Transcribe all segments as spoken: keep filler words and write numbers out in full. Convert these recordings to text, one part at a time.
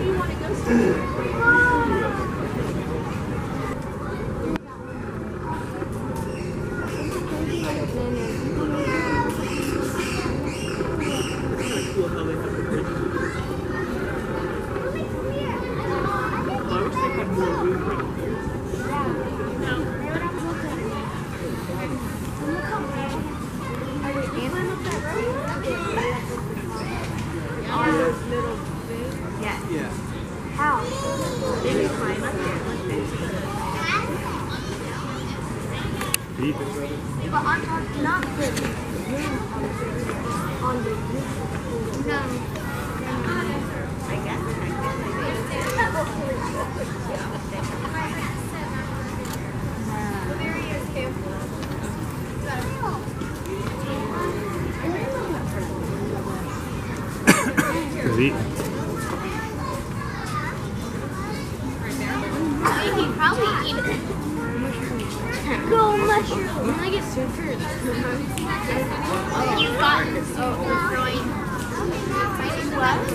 But I'm talking not the on the no. I guess. He's eating. He probably eat it. Go mushroom. Can I get soup first? You got the soup. What?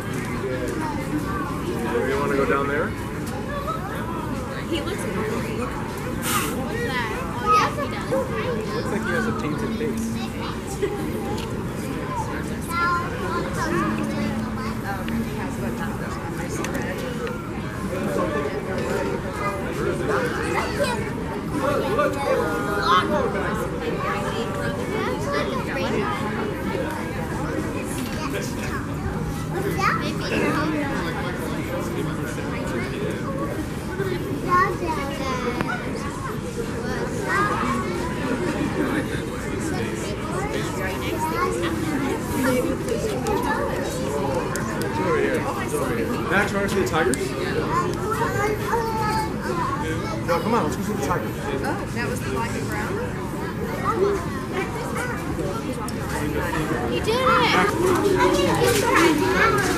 You want to go down there? He looks hungry. What's that? Oh, yes, he does. Looks like he has a tainted face. Max, you want to see the tigers? No, come on, let's go see the tigers. Oh, that was the black and brown? He did it!